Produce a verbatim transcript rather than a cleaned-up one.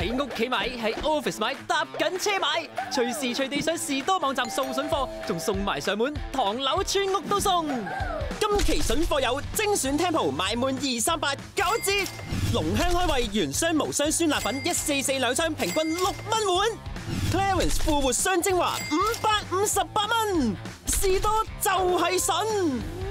喺屋企買，喺 office 買，搭緊車買，隨時隨地上士多網站掃筍貨，仲送埋上門，唐樓村屋都送。今期筍貨有精選 Tempo 買滿二三八九折，濃香開胃原雙無雙酸辣粉一四四兩箱，平均六蚊碗。Clarence 富活雙精華五百五十八蚊，士多就係筍。